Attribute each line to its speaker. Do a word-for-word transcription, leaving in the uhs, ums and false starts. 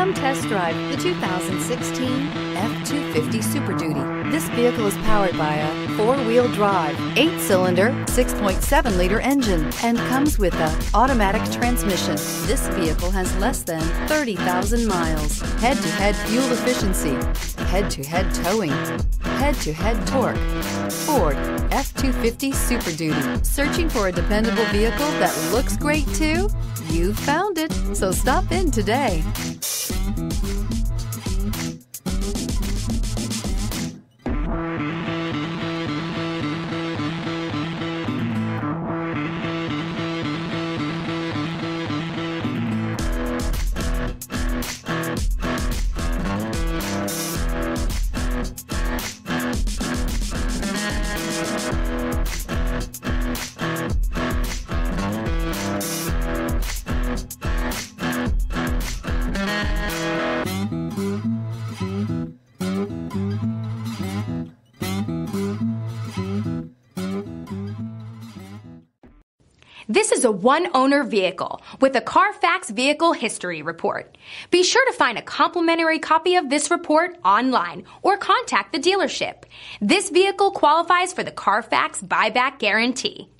Speaker 1: Come test drive the two thousand sixteen F two fifty Super Duty. This vehicle is powered by a four-wheel drive, eight-cylinder, six point seven liter engine and comes with an automatic transmission. This vehicle has less than thirty thousand miles. Head-to-head fuel efficiency, head-to-head towing, head-to-head torque. Ford F two fifty Super Duty. Searching for a dependable vehicle that looks great too? You found it, so stop in today.
Speaker 2: This is a one-owner vehicle with a Carfax Vehicle History Report. Be sure to find a complimentary copy of this report online or contact the dealership. This vehicle qualifies for the Carfax Buyback Guarantee.